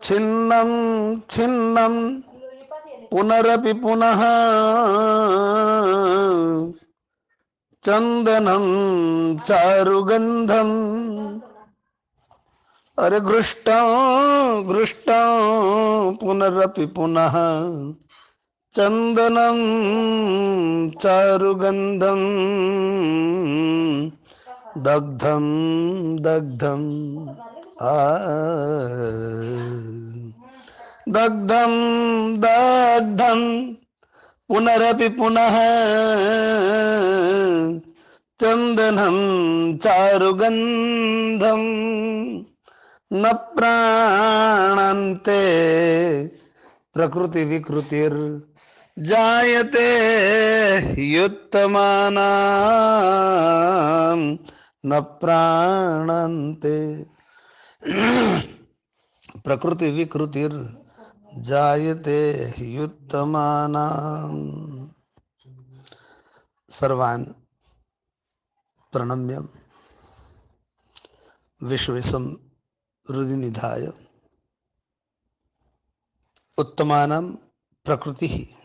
छिन्नं छिन्नं पुनरपि पुनः चंदनं चारुगंधम। अरे घृष्टं घृष्टं पुनरपि पुनः चंदनं चारुगंधम दग्धं दग्धं आ दग्धं दग्धं पुनरपि पुनः चंदनं चारुगंधम न प्राणन्ते प्रकृति विकृतिर जायते युत्तमानां न प्राणन्ते प्रकृति विकृतिर जायते युत्तमानां। सर्वान् प्रणम्य विश्वेशं हृदि निधाय उत्तमानं प्रकृति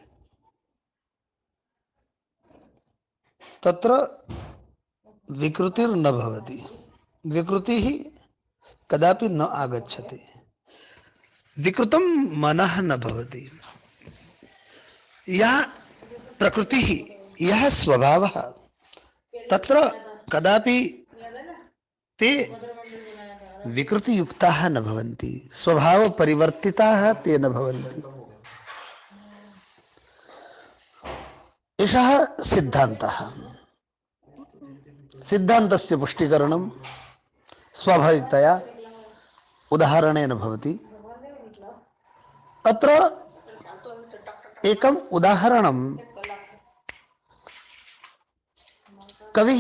तत्र विकृतिर्न भवति, विकृति कदापि न आगच्छति, विकृतं मनः न भवति। यह प्रकृति यह स्वभावः तत्र कदापि ते विकृतियुक्ताः न भवन्ति, स्वभाव परिवर्तिताः ते न भवन्ति। एषः सिद्धान्तः। सिद्धान्तस्य पुष्टिकरणं स्वाभाविकतया उदाहरणेन भवति। अत्र एकम् उदाहरणं कविः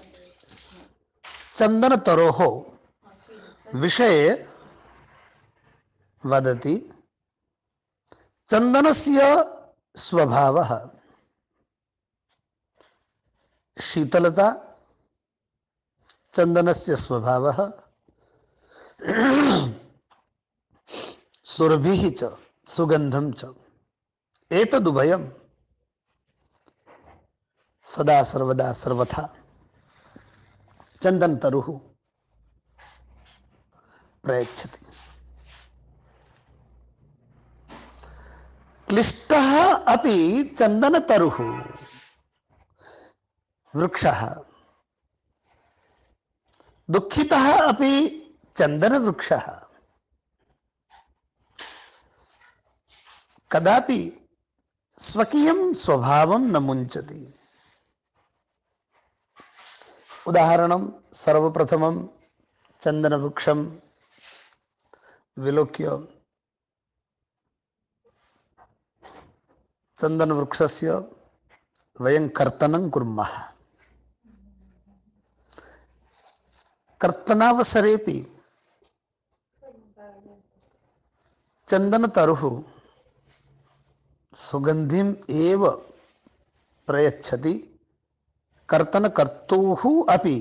चन्दनतरोः विषये वदति। चन्दनस्य स्वभावः शीतलता, चन्दनस्य स्वभावः सुरभिः च सुगन्धं च। एतदुभयं सदा सर्वदा सर्वथा चन्दनतरुः प्रयच्छति। क्लिष्टः अपि चन्दनतरुः वृक्षः, दुःखितः अपि चन्दनवृक्षः। कदापि स्वकीयं स्वभावं न मुञ्चति। उदाहरणं सर्वप्रथमं चन्दनवृक्षं विलोक्य चन्दनवृक्षस्य वयं कर्तनं कुर्मः। कर्तनावसरेपि चन्दनतरुः सुगन्धिम् एव प्रयच्छति। कर्तनकर्तुः अपि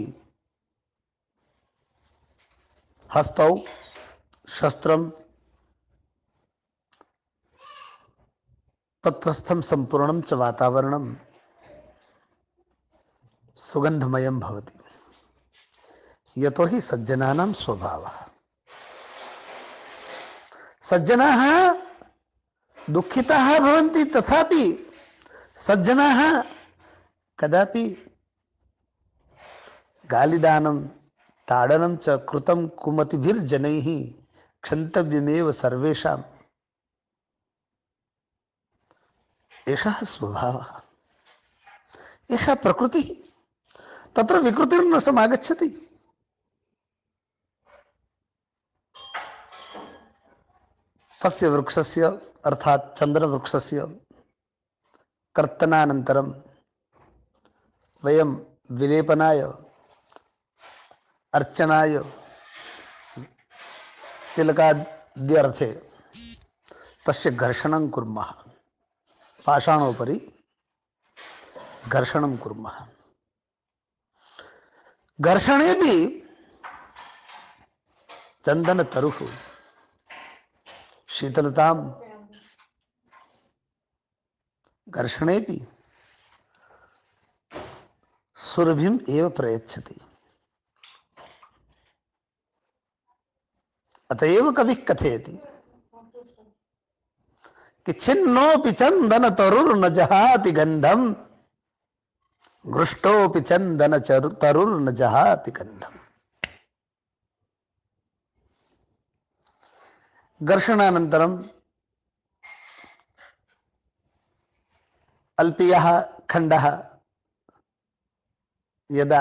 हस्तौ शस्त्रं तत्रस्थं सम्पूर्णं च वातावरणं सुगन्धमयं भवति। यतो हि सज्जनानां स्वभावः। सज्जनाः दुःखिताः भवन्ति, तथापि सज्जनाः कदापि गालिदानं ताडनं च कृतं कुमतिभिर्जनैः क्षन्तव्यमेव सर्वेषाम्। एषः स्वभावः, एषा प्रकृतिः। तत्र विकृतिर्न समागच्छति। तस्य वृक्षस्य अर्थात् चन्दनवृक्षस्य कर्तनानन्तरं वयं विलेपनाय, अर्चनाय, तिलकाद्यर्थे तस्य घर्षणं कुर्मः। पाषाणोपरि घर्षणं कुर्मः। घर्षणेपि चन्दनतरुः शीतलतां घर्षणेपि सुरभिम एव प्रयच्छति। अतएव कवि कथयति कि छिन्नोपि चंदन तरुर्न जहाति गंधम, घृष्टोपि चंदन तरुर्न जहाति गंधम। घर्षणानन्तरं अल्पीयः खण्डः यदा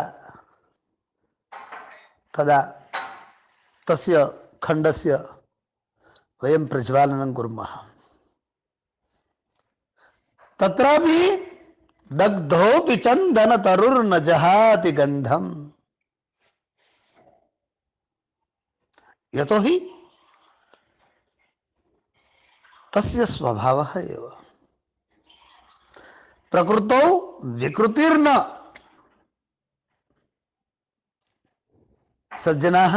तदा तस्य खण्डस्य वयं प्रज्वालनं कुर्मः। तत्रापि दग्धोपि चंदन तरुर्न जहाति गंधम, यतोहि तस्य स्वभावः एव। प्रकृतौ विकृतिर्न, सज्जनाः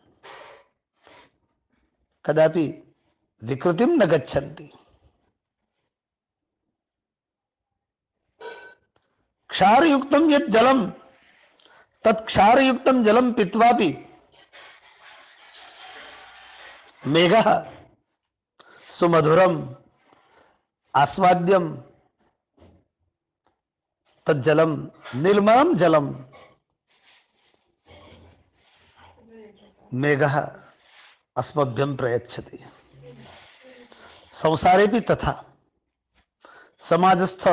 कदापि विकृतिं न गच्छन्ति। क्षारयुक्तं यत् जलं तत् क्षारयुक्तं जलं पीत्वापि मेघः सुमधुरम् आस्वाद्यं तज्जलं निर्मलं जलं मेघः अस्मभ्यं प्रयच्छति। संसारेपि तथा। समाजस्थ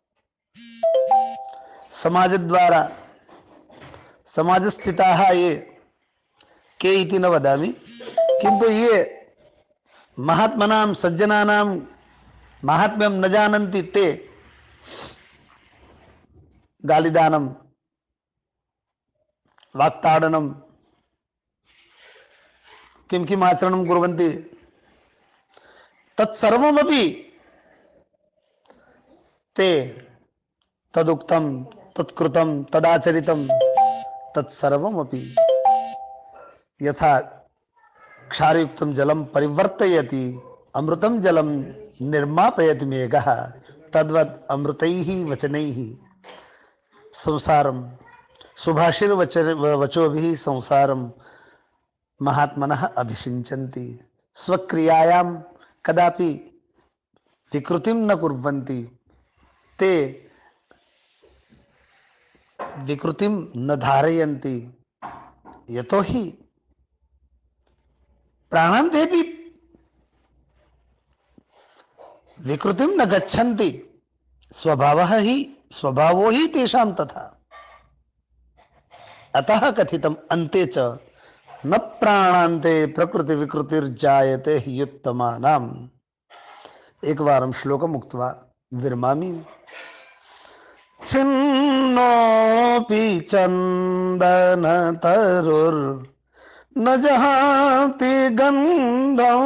समाजद्वारा समाजस्थिताः ये के इति न वदामि, किन्तु ये महात्मनां सज्जनानां महात्म्यं न जानन्ति ते गालिदानं वाक्ताडनं किं किम् आचरणं कुर्वन्ति तत्सर्वमपि ते तदुक्तं तत्कृतं तदाचरितं तत्सर्वमपि यथा क्षारयुक्तं जलं परिवर्तयति अमृतं जलं निर्मापयति मेघः, तद्वत् अमृतैः वचनैः संसारं सुभाषिर्वचोभिः संसारं महात्मनः अभिषिञ्चन्ति। स्वक्रियायां कदापि विकृतिं न कुर्वन्ति। ते विकृतिं न धारयन्ति, यतोहि प्राणान्तेऽपि विकृतिं न गच्छन्ति। स्वभावो ही तेषां तथा। अतः कथितम् अन्ते च न प्राणान्ते प्रकृति विकृतिर्जायते ह्युत्तमानाम्। एकवारं श्लोकम् उक्त्वा विरमामि। छिन्नोऽपि चन्दन तरुर्न जहाति गन्धं,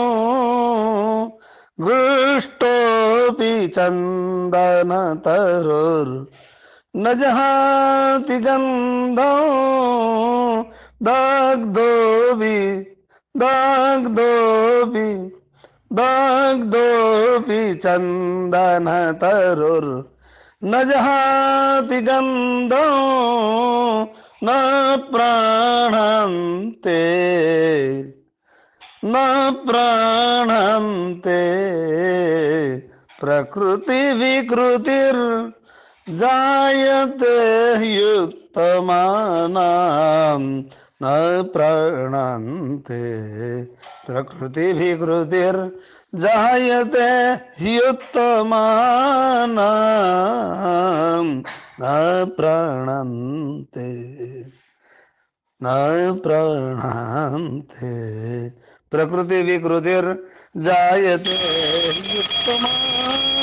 घृष्टोऽपि चन्दन तरुर्न जहाति गन्धं, दग्धोऽपि चन्दन तरुर्न जहाति गन्धं, न प्राणन्ते प्रकृति विकृतिर्जायते ह्युत्तमानां, न प्राणन्ते प्रकृति विकृतिर्जायते ह्युत्तमानां, न प्राणन्ते प्रकृति विकृतिर्जायते ह्युत्तमानाम्।